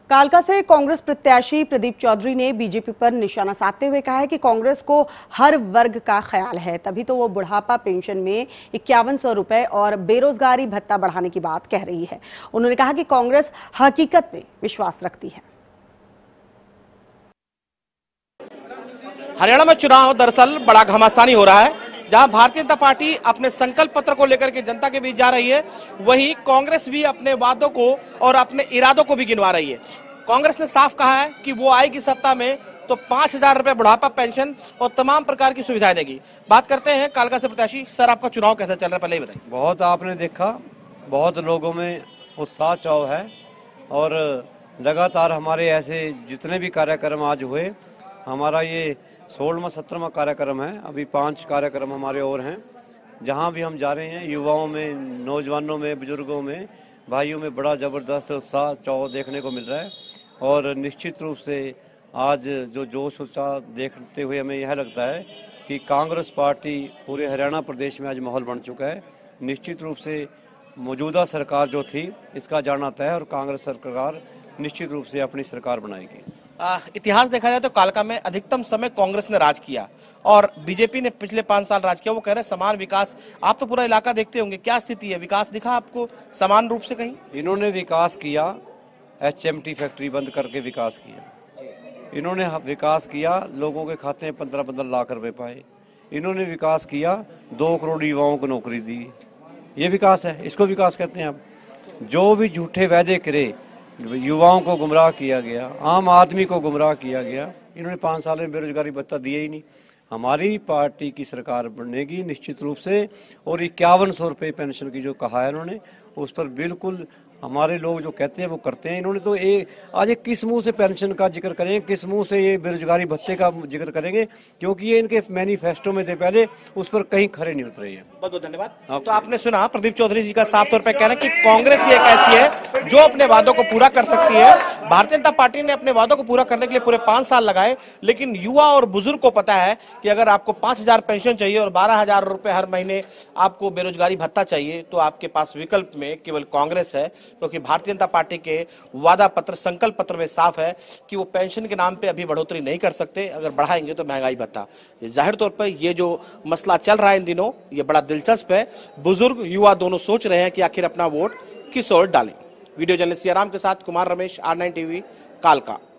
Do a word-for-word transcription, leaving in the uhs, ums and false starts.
कालका से कांग्रेस प्रत्याशी प्रदीप चौधरी ने बीजेपी पर निशाना साधते हुए कहा है कि कांग्रेस को हर वर्ग का ख्याल है, तभी तो वो बुढ़ापा पेंशन में इक्यावन सौ रुपए और बेरोजगारी भत्ता बढ़ाने की बात कह रही है। उन्होंने कहा कि कांग्रेस हकीकत में विश्वास रखती है। हरियाणा में चुनाव दरअसल बड़ा घमासानी हो रहा है। जहां भारतीय जनता पार्टी अपने संकल्प पत्र को लेकर के जनता के बीच जा रही है, वहीं कांग्रेस भी अपने वादों को और अपने इरादों को भी गिनवा रही है। कांग्रेस ने साफ कहा है कि वो आएगी सत्ता में तो पांच हजार रुपए बुढ़ापा पेंशन और तमाम प्रकार की सुविधाएं देगी। बात करते हैं कालका से प्रत्याशी। सर, आपका चुनाव कैसा चल रहा है, पहले ही बताइए। बहुत आपने देखा, बहुत लोगों में उत्साह चाव है और लगातार हमारे ऐसे जितने भी कार्यक्रम आज हुए, हमारा ये सोलहवां सत्रहवां कार्यक्रम है। अभी पांच कार्यक्रम हमारे और हैं। जहां भी हम जा रहे हैं, युवाओं में, नौजवानों में, बुजुर्गों में, भाइयों में बड़ा ज़बरदस्त उत्साह चाव देखने को मिल रहा है। और निश्चित रूप से आज जो जोश उत्साह देखते हुए हमें यह लगता है कि कांग्रेस पार्टी पूरे हरियाणा प्रदेश में आज माहौल बन चुका है। निश्चित रूप से मौजूदा सरकार जो थी इसका जाना तय है और कांग्रेस सरकार निश्चित रूप से अपनी सरकार बनाएगी। आ, इतिहास देखा जाए तो कालका में अधिकतम समय कांग्रेस ने राज किया और बीजेपी ने पिछले पांच साल राज किया। वो कह रहे हैं समान विकास। आप तो पूरा इलाका देखते होंगे, क्या स्थिति है? विकास दिखा आपको समान रूप से कहीं? इन्होंने विकास किया, एच एम टी फैक्ट्री बंद करके विकास किया। इन्होंने विकास किया, लोगों के खाते में पंद्रह पंद्रह लाख रुपए पाए। इन्होंने विकास किया, दो करोड़ युवाओं को नौकरी दी। ये विकास है, इसको विकास कहते हैं। आप जो भी झूठे वादे करे, युवाओं को गुमराह किया गया, आम आदमी को गुमराह किया गया। इन्होंने पाँच साल में बेरोजगारी भत्ता दिया ही नहीं। हमारी पार्टी की सरकार बनेगी निश्चित रूप से। और इक्यावन सौ रुपये पेंशन की जो कहा है इन्होंने, उस पर बिल्कुल हमारे लोग जो कहते हैं वो करते हैं। इन्होंने तो एक आज एक किस मुंह से पेंशन का जिक्र करेंगे, किस मुंह से ये बेरोजगारी भत्ते का जिक्र करेंगे, क्योंकि ये इनके मैनिफेस्टो में थे पहले, उस पर कहीं खरे नहीं उतरे हैं। बहुत बहुत धन्यवाद। तो आपने सुना प्रदीप चौधरी जी का साफ तौर पर कहना कि कांग्रेस ही एक ऐसी है जो अपने वादों को पूरा कर सकती है। भारतीय जनता पार्टी ने अपने वादों को पूरा करने के लिए पूरे पांच साल लगाए, लेकिन युवा और बुजुर्ग को पता है कि अगर आपको पांच हजार पेंशन चाहिए और बारह हजार रुपए हर महीने आपको बेरोजगारी भत्ता चाहिए, तो आपके पास विकल्प में केवल कांग्रेस है। क्योंकि भारतीय जनता पार्टी के वादा पत्र, संकल्प पत्र में साफ है कि वो पेंशन के नाम पे अभी बढ़ोतरी नहीं कर सकते। अगर बढ़ाएंगे तो महंगाई भत्ता। जाहिर तौर पर ये जो मसला चल रहा है इन दिनों, ये बड़ा दिलचस्प है। बुजुर्ग युवा दोनों सोच रहे हैं कि आखिर अपना वोट किस ओर डालें। वीडियो जर्नलिस्ट सियाराम के साथ Kumar Ramesh, R nine TV, कालका।